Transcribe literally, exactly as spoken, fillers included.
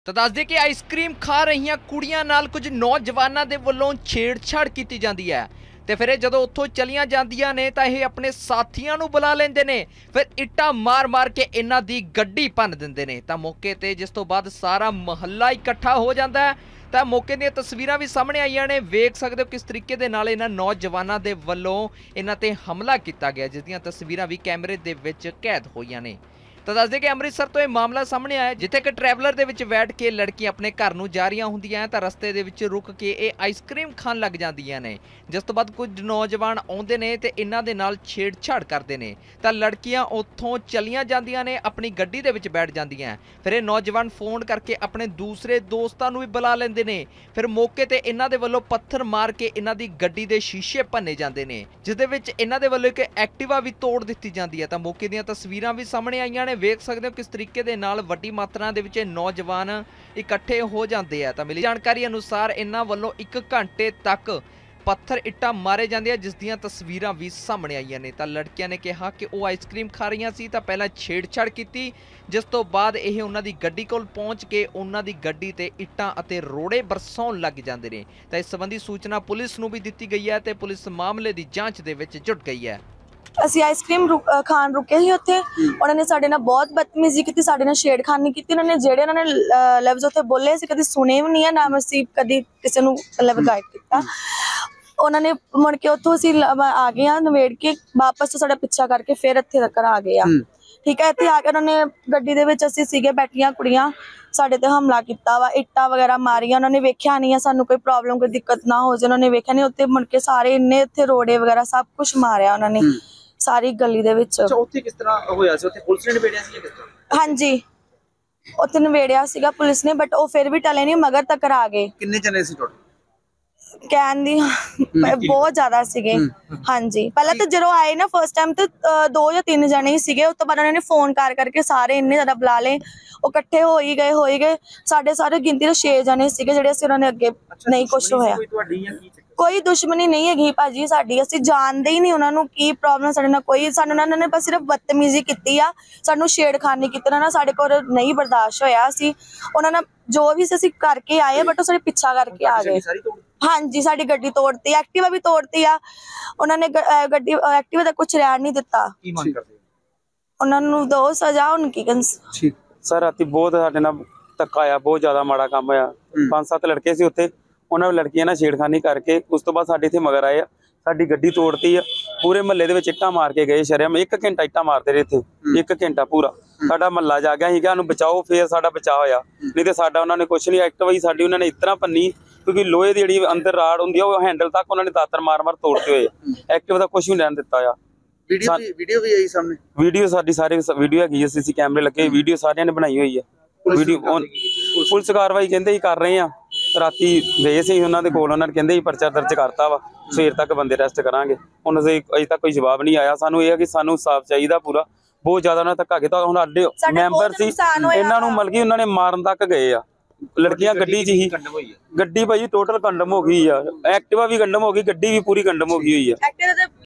ਤਾਂ ਦੱਸਦੇ ਕਿ ਆਈਸਕ੍ਰੀਮ ਖਾ ਰਹੀਆਂ ਕੁੜੀਆਂ ਨਾਲ ਕੁਝ ਨੌਜਵਾਨਾਂ ਦੇ ਵੱਲੋਂ ਛੇੜਛਾੜ ਕੀਤੀ ਜਾਂਦੀ ਹੈ ਤੇ ਫਿਰ ਇਹ ਜਦੋਂ ਉੱਥੋਂ ਚਲੀਆਂ ਜਾਂਦੀਆਂ ਨੇ ਤਾਂ ਇਹ ਆਪਣੇ ਸਾਥੀਆਂ ਨੂੰ ਬੁਲਾ ਲੈਂਦੇ ਨੇ, ਫਿਰ ਇੱਟਾਂ ਮਾਰ-ਮਾਰ ਕੇ ਇਹਨਾਂ ਦੀ ਗੱਡੀ ਭੰਨ ਦਿੰਦੇ ਨੇ। ਤਾਂ ਮੌਕੇ ਤੇ ਜਿਸ ਤੋਂ ਬਾਅਦ ਸਾਰਾ ਮੁਹੱਲਾ ਇਕੱਠਾ ਹੋ ਜਾਂਦਾ ਹੈ। ਤਾਂ ਮੌਕੇ ਦੀਆਂ ਤਸਵੀਰਾਂ ਵੀ ਸਾਹਮਣੇ ਆਈਆਂ ਨੇ, ਵੇਖ ਸਕਦੇ ਹੋ ਕਿਸ ਤਰੀਕੇ ਦੇ ਨਾਲ ਇਹਨਾਂ ਨੌਜਵਾਨਾਂ ਦੇ ਵੱਲੋਂ ਇਹਨਾਂ ਤੇ ਹਮਲਾ ਕੀਤਾ ਗਿਆ, ਜਿਸ ਦੀਆਂ ਤਸਵੀਰਾਂ ਵੀ ਕੈਮਰੇ ਦੇ ਵਿੱਚ ਕੈਦ ਹੋਈਆਂ ਨੇ। ਤਾਂ ਦੱਸਦੇ ਕਿ ਅੰਮ੍ਰਿਤਸਰ ਤੋਂ ਇਹ ਮਾਮਲਾ ਸਾਹਮਣੇ ਆਇਆ, ਜਿੱਥੇ ਕਿ ਟਰੈਵਲਰ ਦੇ ਵਿੱਚ ਬੈਠ ਕੇ ਲੜਕੀਆਂ ਆਪਣੇ ਘਰ ਨੂੰ ਜਾ ਰਹੀਆਂ ਹੁੰਦੀਆਂ ਤਾਂ ਰਸਤੇ ਦੇ ਵਿੱਚ ਰੁਕ ਕੇ ਇਹ ਆਈਸਕ੍ਰੀਮ ਖਾਣ ਲੱਗ ਜਾਂਦੀਆਂ ਨੇ, ਜਿਸ ਤੋਂ ਬਾਅਦ ਕੁਝ ਨੌਜਵਾਨ ਆਉਂਦੇ ਨੇ ਤੇ ਇਹਨਾਂ ਦੇ ਨਾਲ ਛੇੜਛਾੜ ਕਰਦੇ ਨੇ। ਤਾਂ ਲੜਕੀਆਂ ਉੱਥੋਂ ਚਲੀਆਂ ਜਾਂਦੀਆਂ ਨੇ, ਆਪਣੀ ਗੱਡੀ ਦੇ ਵਿੱਚ ਬੈਠ ਜਾਂਦੀਆਂ। ਫਿਰ ਇਹ ਨੌਜਵਾਨ ਫੋਨ ਕਰਕੇ ਆਪਣੇ ਦੂਸਰੇ ਦੋਸਤਾਂ ਨੂੰ ਵੀ ਬੁਲਾ ਲੈਂਦੇ ਨੇ। ਫਿਰ ਮੌਕੇ ਤੇ ਇਹਨਾਂ ਦੇ ਵੱਲੋਂ ਪੱਥਰ ਮਾਰ ਕੇ ਇਹਨਾਂ ਦੀ ਗੱਡੀ ਦੇ ਸ਼ੀਸ਼ੇ ਭੰਨੇ ਜਾਂਦੇ ਨੇ, ਜਿਸ ਦੇ ਵਿੱਚ ਇਹਨਾਂ ਦੇ ਵੱਲੋਂ ਇੱਕ ਐਕਟਿਵਾ ਵੀ ਤੋੜ ਦਿੱਤੀ ਜਾਂਦੀ ਹੈ। ਤਾਂ ਮੌਕੇ ਦੀਆਂ ਤਸਵੀਰਾਂ ਵੀ ਸਾਹਮਣੇ ਆਈਆਂ ਨੇ, ਵੇਖ ਸਕਦੇ ਹੋ ਕਿਸ ਤਰੀਕੇ ਦੇ ਨਾਲ ਵੱਡੀ ਮਾਤਰਾ ਦੇ ਵਿੱਚ ਨੌਜਵਾਨ ਇਕੱਠੇ ਹੋ ਜਾਂਦੇ ਆ। ਤਾਂ ਮਿਲੀ ਜਾਣਕਾਰੀ ਅਨੁਸਾਰ ਇਹਨਾਂ ਵੱਲੋਂ ਇੱਕ ਘੰਟੇ ਤੱਕ ਪੱਥਰ ਇੱਟਾਂ ਮਾਰੇ ਜਾਂਦੇ ਆ, ਜਿਸ ਦੀਆਂ ਤਸਵੀਰਾਂ ਵੀ ਸਾਹਮਣੇ ਆਈਆਂ ਨੇ। ਤਾਂ ਲੜਕੀਆਂ ਨੇ ਕਿਹਾ ਕਿ ਉਹ ਆਈਸਕ੍ਰੀਮ ਖਾ ਰਹੀਆਂ ਸੀ ਤਾਂ ਪਹਿਲਾਂ ਛੇੜਛਾੜ ਕੀਤੀ, ਜਿਸ ਤੋਂ ਬਾਅਦ ਇਹ ਉਹਨਾਂ ਦੀ ਗੱਡੀ ਕੋਲ ਪਹੁੰਚ ਕੇ ਉਹਨਾਂ ਦੀ ਗੱਡੀ ਤੇ ਇੱਟਾਂ ਅਤੇ ਰੋੜੇ ਬਰਸਾਉਣ ਲੱਗ ਜਾਂਦੇ ਨੇ। ਤਾਂ ਇਸ ਸੰਬੰਧੀ ਸੂਚਨਾ ਪੁਲਿਸ ਨੂੰ ਵੀ ਦਿੱਤੀ ਗਈ ਹੈ ਤੇ ਪੁਲਿਸ ਮਾਮਲੇ ਦੀ ਜਾਂਚ ਦੇ ਵਿੱਚ ਜੁਟ ਗਈ ਹੈ। ਅਸੀਂ ਆਈਸਕ੍ਰੀਮ ਖਾਣ ਰੁਕੇ ਸੀ ਉੱਥੇ, ਉਹਨਾਂ ਨੇ ਸਾਡੇ ਨਾਲ ਬਹੁਤ ਬਦਤਮੀਜ਼ੀ ਕੀਤੀ, ਸਾਡੇ ਨਾਲ ਛੇੜਖਾਨੀ ਕੀਤੀ। ਉਹਨਾਂ ਨੇ ਜਿਹੜੇ ਉਹਨਾਂ ਨੇ ਲਫ਼ਜ਼ ਉੱਥੇ ਬੋਲੇ ਸੀ ਕਦੀ ਸੁਣੇ ਵੀ ਨਹੀਂ ਆ, ਨਾ ਅਸੀਂ ਕਦੀ ਕਿਸੇ ਨੂੰ ਮਤਲਬ ਗਾਈਡ ਕੀਤਾ। ਉਹਨਾਂ ਨੇ ਮੁੜ ਕੇ ਉੱਥੋਂ ਅਸੀਂ ਆ ਗਏ ਆ ਨਵੇੜ ਕੇ, ਵਾਪਸ ਤੋਂ ਸਾਡਾ ਪਿੱਛਾ ਕਰਕੇ ਫਿਰ ਇੱਥੇ ਤੱਕ ਆ ਗਏ ਆ। ਠੀਕ ਹੈ, ਇੱਥੇ ਆ ਕੇ ਉਹਨਾਂ ਨੇ ਗੱਡੀ ਦੇ ਵਿੱਚ ਅਸੀਂ ਸੀਗੇ ਬੈਠੀਆਂ ਕੁੜੀਆਂ, ਸਾਡੇ ਤੇ ਹਮਲਾ ਕੀਤਾ ਵਾ, ਇੱਟਾਂ ਵਗੈਰਾ ਮਾਰੀਆਂ। ਉਹਨਾਂ ਨੇ ਵੇਖਿਆ ਨਹੀਂ ਆ ਸਾਨੂੰ ਕੋਈ ਪ੍ਰੋਬਲਮ ਕੋਈ ਦਿੱਕਤ ਨਾ ਹੋ ਜਾਏ, ਉਹਨਾਂ ਨੇ ਵੇਖਿਆ ਨਹੀਂ। ਉੱਥੇ ਮੁੜ ਕੇ ਸਾਰੇ ਇੰਨੇ ਇੱਥੇ ਰੋੜੇ ਵਗੈਰਾ ਸਭ ਕੁਝ ਮਾਰਿਆ ਉਹਨਾਂ ਨੇ ਸਾਰੀ ਗਲੀ ਦੇ ਵਿੱਚ। ਅੱਛਾ, ਉੱਥੇ ਕਿਸ ਤਰ੍ਹਾਂ ਹੋਇਆ ਸੀ? ਉੱਥੇ ਪੁਲਿਸ ਨੇ ਨਿਬੇੜਿਆ ਸੀ ਜਾਂ ਕਿਸ ਤਰ੍ਹਾਂ? ਹਾਂਜੀ, ਉੱਥੇ ਨਿਬੇੜਿਆ ਸੀਗਾ ਪੁਲਿਸ ਨੇ, ਬਟ ਉਹ ਫਿਰ ਵੀ ਟਲੇ ਨਹੀਂ, ਮਗਰ ਤੱਕ ਆ ਗਏ। ਕਿੰਨੇ ਜਣੇ ਸੀ ਟੋਟਲ? ਕਹਿਣ ਦੀ ਬਹੁਤ ਜ਼ਿਆਦਾ ਸੀਗੇ। ਹਾਂਜੀ, ਪਹਿਲਾਂ ਤਾਂ ਜਦੋਂ ਆਏ ਨਾ ਫਸਟ ਟਾਈਮ ਤੇ ਦੋ ਜਾਂ ਤਿੰਨ ਜਣੇ ਹੀ ਸੀਗੇ, ਉਸ ਤੋਂ ਬਾਅਦ ਉਹਨਾਂ ਨੇ ਫੋਨ ਕਰ ਕਰਕੇ ਸਾਰੇ ਇੰਨੇ ਜ਼ਿਆਦਾ ਬੁਲਾ ਲਏ, ਉਹ ਇਕੱਠੇ ਹੋ ਹੀ ਗਏ ਹੋ ਹੀ ਗਏ ਸਾਡੇ ਸਾਰੇ ਗਿਣਤੀ ਦੇ ਛੇ ਜਣੇ ਸੀਗੇ ਜਿਹੜੇ ਅਸੀਂ ਉਹਨਾਂ ਨੇ ਅੱਗੇ ਨਹੀਂ ਕੁਛ ਹੋਇਆ। ਕੋਈ ਦੁਸ਼ਮਣੀ ਨਹੀਂ ਹੈਗੀ ਭਾਜੀ ਸਾਡੀ, ਅਸੀਂ ਜਾਣਦੇ ਹੀ ਨਹੀਂ ਉਹਨਾਂ ਨੂੰ ਕੀ ਪ੍ਰੋਬਲਮ ਸਾਡੇ ਨਾਲ ਕੋਈ। ਸਾਨੂੰ ਉਹਨਾਂ ਨੇ ਬਸ ਸਿਰਫ ਬਦਤਮੀਜ਼ੀ ਕੀਤੀ ਆ, ਸਾਨੂੰ ਛੇੜਖਾਨੀ ਕੀਤੀ ਨਾ, ਸਾਡੇ ਕੋਲ ਨਹੀਂ ਬਰਦਾਸ਼ਤ ਹੋਇਆ। ਅਸੀਂ ਉਹਨਾਂ ਨਾਲ ਜੋ ਵੀ ਅਸੀਂ ਕਰਕੇ ਆਏ, ਬਟ ਉਹ ਸਾਡੇ ਪਿੱਛਾ ਕਰਕੇ ਆ ਗਏ। ਹਾਂਜੀ, ਸਾਡੀ ਗੱਡੀ ਤੋੜਤੀ, ਐਕਟਿਵਾ ਵੀ ਤੋੜਤੀ ਆ ਉਹਨਾਂ ਨੇ, ਗੱਡੀ ਐਕਟਿਵਾ ਦਾ ਕੁਝ ਰਹਿਣ ਨਹੀਂ ਦਿੱਤਾ। ਕੀ ਮੰਗ ਕਰਦੇ ਉਹਨਾਂ ਨੂੰ ਦੋ ਸਜ਼ਾ। ਹੁਣ ਕੀ ਠੀਕ ਸਰ, ਰਾਤੀ ਬਹੁਤ ਸਾਡੇ ਨਾਲ ਧੱਕਾ ਆ, ਬਹੁਤ ਜ਼ਿਆਦਾ ਮਾੜਾ ਕੰਮ ਹੋਇਆ। ਪੰਜ ਸੱਤ ਲੜਕੇ ਸੀ ਉੱਥੇ, ਉਹਨਾਂ ਲੜਕੀਆਂ ਨਾਲ ਛੇੜਖਾਨੀ ਕਰਕੇ ਉਸ ਤੋਂ ਬਾਅਦ ਸਾਡੇ ਇੱਥੇ ਮਗਰ ਆਏ ਆ, ਸਾਡੀ ਗੱਡੀ ਤੋੜਤੀ ਆ। ਪੂਰੇ ਮਹੱਲੇ ਦੇ ਵਿੱਚ ਇੱਟਾਂ ਮਾਰ ਕੇ ਗਏ ਸ਼ਰਮ, ਇੱਕ ਘੰਟਾ ਇੱਟਾਂ ਮਾਰਦੇ ਰਹੇ ਇੱਥੇ, ਇੱਕ ਘੰਟਾ ਪੂਰਾ। ਸਾਡਾ ਮਹੱਲਾ ਜਾ ਗਿਆ ਸੀਗਾ ਉਹਨੂੰ ਬਚਾਓ, ਫੇਰ ਸਾਡਾ ਬਚਾਅ ਹੋਇਆ, ਨਹੀਂ ਤੇ ਸਾਡਾ ਉਹਨਾਂ ਨੇ ਕੁਛ ਨਹੀਂ। ਐਕਟਿਵਾ ਹੀ ਸਾਡੀ ਉਹਨਾਂ ਨੇ ਇਸ ਤਰ੍ਹਾਂ ਭੰਨੀ, ਕਿਉਂਕਿ ਲੋਹੇ ਦੀ ਜਿਹੜੀ ਅੰਦਰ ਰਾੜ ਹੁੰਦੀ ਆ ਉਹ ਹੈਂਡਲ ਤੱਕ ਉਹਨਾਂ ਨੇ ਦਾਤਰ ਮਾਰ ਮਾਰ ਤੋੜਦੇ ਹੋਏ, ਐਕਟਿਵਾ ਦਾ ਕੁਛ ਵੀ ਲੈਣ ਦਿੱਤਾ ਆ। ਵੀਡੀਓ ਵੀਡੀਓ ਵੀ ਆਈ ਸਾਹਮਣੇ? ਵੀਡੀਓ ਸਾਡੀ ਸਾਰੇ ਵੀਡੀਓ ਹੈਗੀ, ਸੀਸੀ ਕੈਮਰੇ ਲੱਗੇ, ਵੀਡੀਓ ਸਾਰਿਆਂ ਨੇ ਬਣਾਈ ਹੋਈ ਹੈ। ਵੀਡੀਓ ਪੁਲਿਸ ਕਾਰਵਾਈ ਕਹਿੰਦੇ ਹੀ ਕਰ ਰਹੇ ਆ, ਰਾਤੀ ਗਏ ਸੀ ਉਹਨਾਂ ਦੇ ਕੋਲ, ਉਹਨਾਂ ਨੇ ਕਹਿੰਦੇ ਹੀ ਪਰਚਾ ਦਰਜ ਕਰਤਾ ਵਾ, ਸਵੇਰ ਤੱਕ ਬੰਦੇ ਅਰੈਸਟ ਕਰਾਂਗੇ। ਹੁਣ ਅਜੇ ਤੱਕ ਕੋਈ ਜਵਾਬ ਨਹੀਂ ਆਇਆ। ਸਾਨੂੰ ਇਹ ਹੈ ਕਿ ਸਾਨੂੰ ਇਨਸਾਫ ਚਾਹੀਦਾ ਪੂਰਾ, ਬਹੁਤ ਜ਼ਿਆਦਾ ਉਹਨਾਂ ਨੇ ਧੱਕਾ ਕੀਤਾ। ਹੁਣ ਸਾਡੇ ਮੈਂਬਰ ਸੀ, ਇਹਨਾਂ ਨੂੰ ਮਤਲਬ ਕਿ ਉਹਨਾਂ ਨੇ ਮਾਰਨ ਤੱਕ ਗਏ ਆ। ਲੜਕੀਆਂ ਗੱਡੀ 'ਚ ਹੀ, ਗੱਡੀ ਭਾਜੀ ਟੋਟਲ ਕੰਡਮ ਹੋ ਗਈ ਆ, ਐਕਟਿਵਾ ਵੀ ਕੰਡਮ ਹੋ ਗਈ, ਗੱਡੀ ਵੀ ਪੂਰੀ ਕੰਡਮ ਹੋ ਗਈ ਹੋਈ ਆ।